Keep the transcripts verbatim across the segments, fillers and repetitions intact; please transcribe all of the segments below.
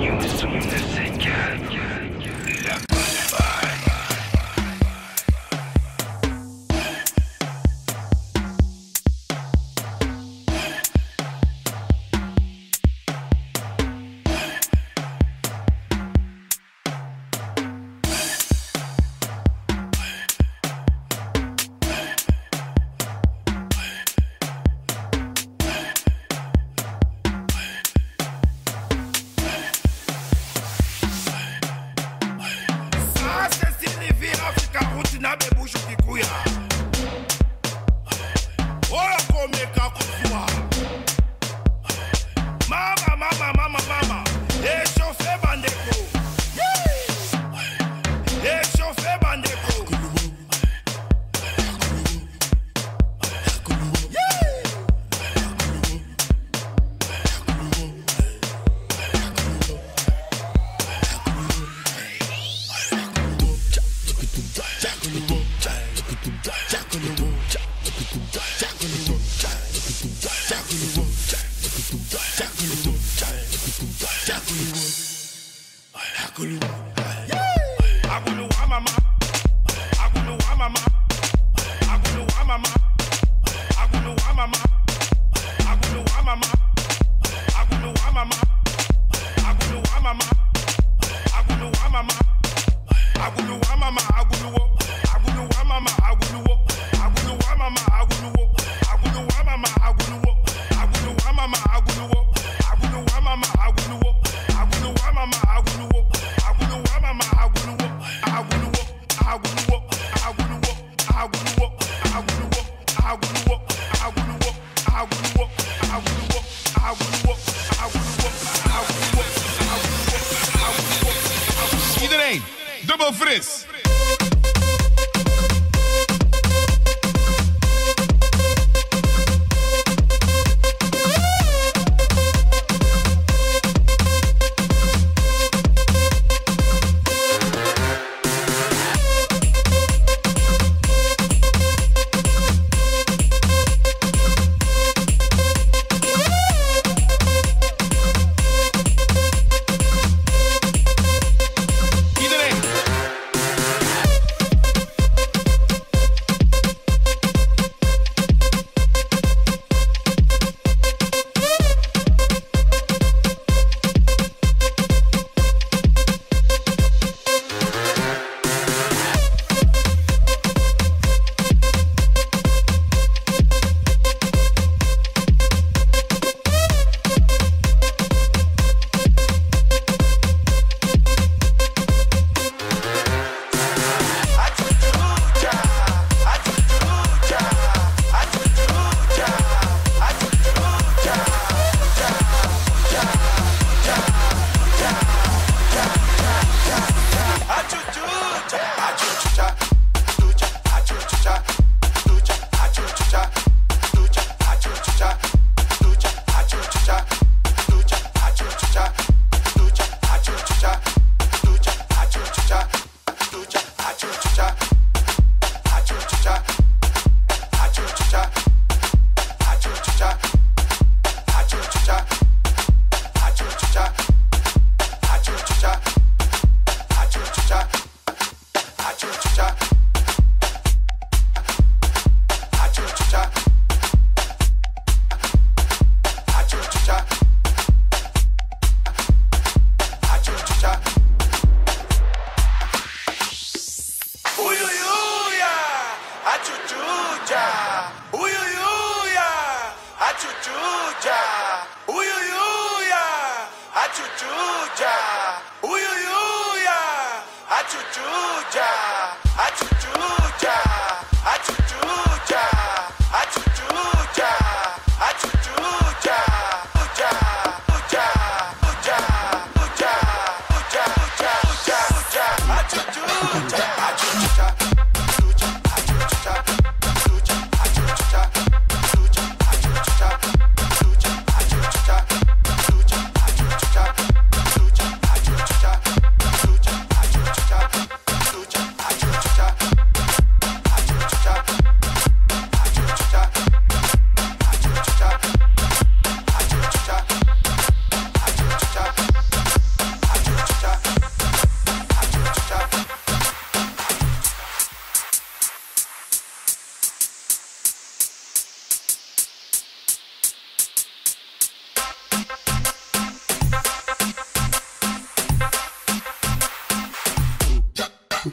Dubbel fris.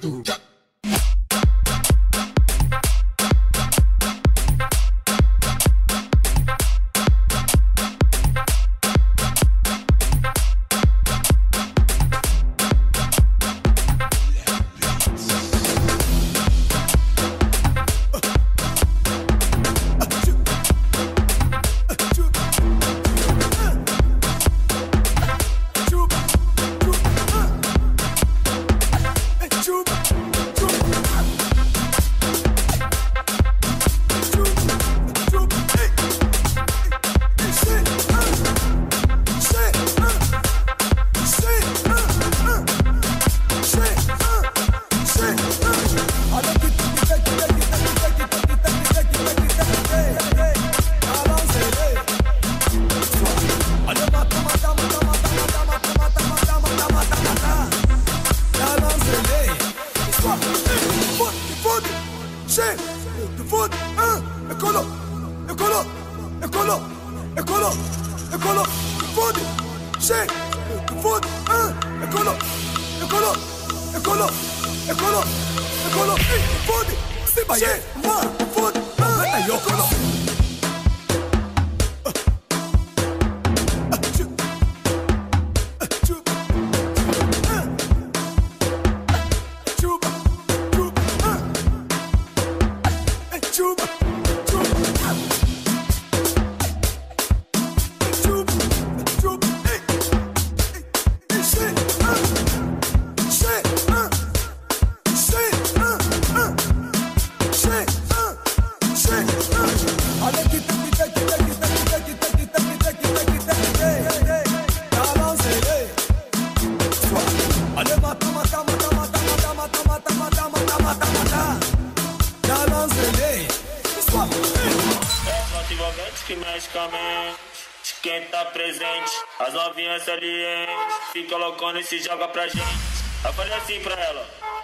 Fica loucona e se joga pra gente. Eu falei assim pra ela.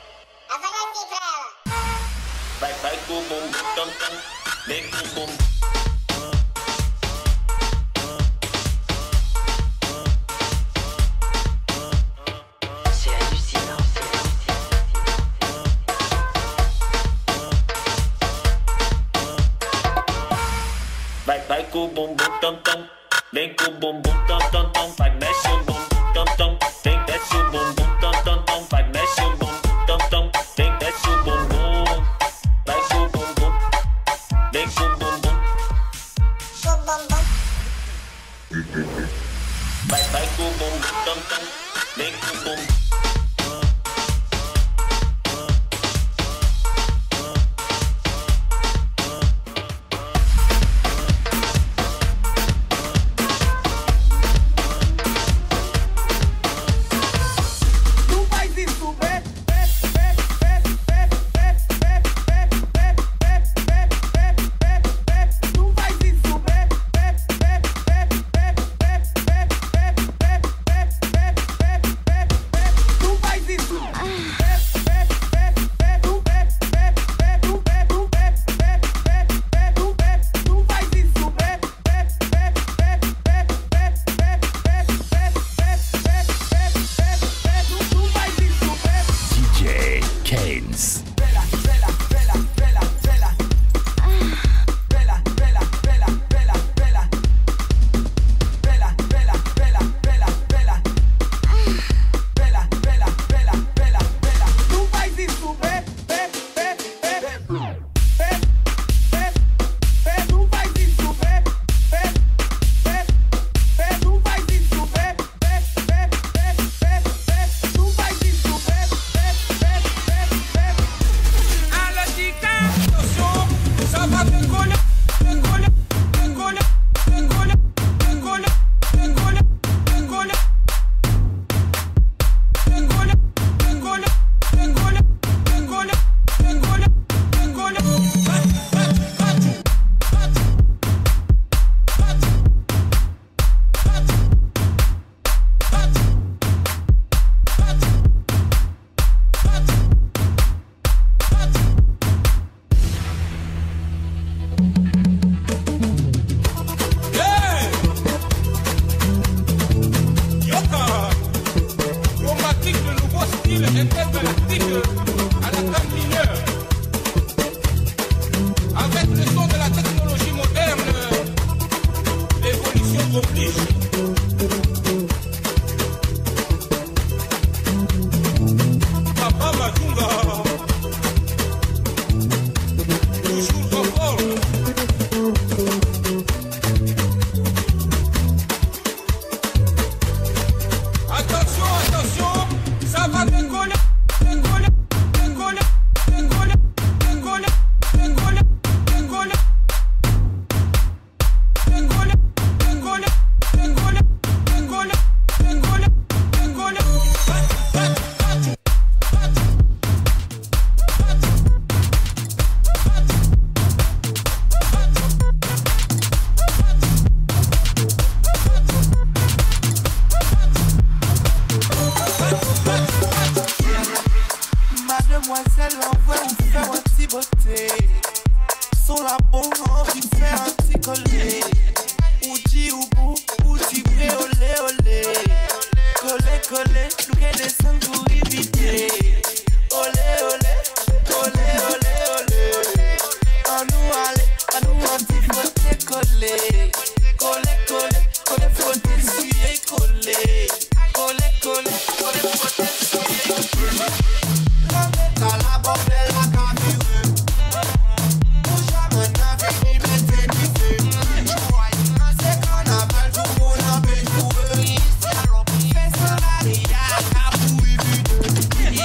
Eu falei assim pra ela. Vai, vai com o bumbum, tam, tam. Vem com o bumbum. C'est hallucinant, c'est hallucinant. Vai, vai com o bumbum, tam, tam. Vem com o bumbum, tam, tam, tam. Vai, mexe o bumbum, tam, tam. Vem, desce o bumbum, tam, tam, tam. Vai, mexe o bumbum, tam, tam. Vem, desce o bumbum. Vai com o bumbum. Vem com o bumbum. Vai, vai com o bumbum, tam, tam. Vem com o bumbum. beauté. Sont la bombe, envie de faire un petit collé. Ou dit ou bou, ou dit bré, olé, olé. Collé, collé, nous qu'elle descend pour éviter. Olé, olé, olé, olé, olé. À nous aller, à nous un petit frotter, collé. Collé, collé, collé, frotter, suyer, collé. Collé, collé, collé, frotter, suyer, collé. La bête à la bordelle, la cabine. Bouge à mon avis, ni mettez ni feu. C'est carnaval, tout le monde a fait jouer. Fais ça, la ria, cabou, évite.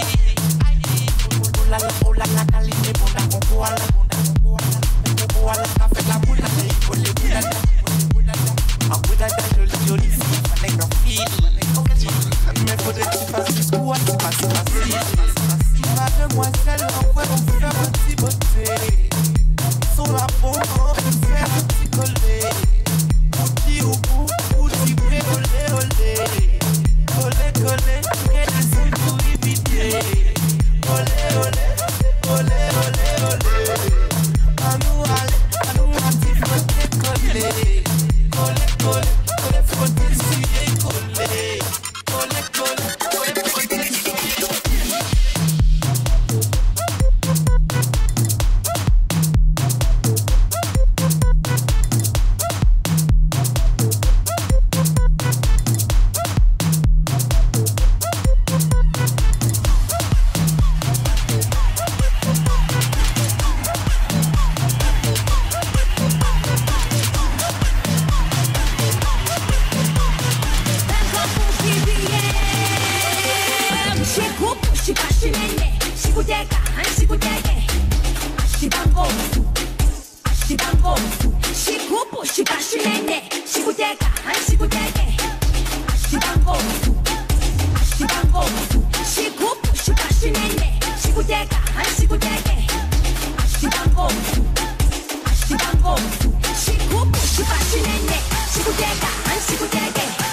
Oh la la, oh la la, caline, bon la, bon koala, bon la, bon koala. Bon koala, ça fait la boule, la boule, les boules, ah, oui, la jolie, jolie fille, fallait qu'un fil. Mais faudrait que tu fasses du squat, c'est pas si facile. Mademoiselle, envoie on faire un petit beauté. Sur la bombe, on peut faire un petit collé. Outi ou bou, outi bré, olé, olé. Collé, collé, qu'elle descend pour éviter. Olé, olé, olé, olé, olé. À nous aller, à nous un petit frotter, collé. Collé, collé, collé, frotter, suyer, collé. Collé, collé, collé, frotter, suyer, collé. Shikuteka, and shikuteke.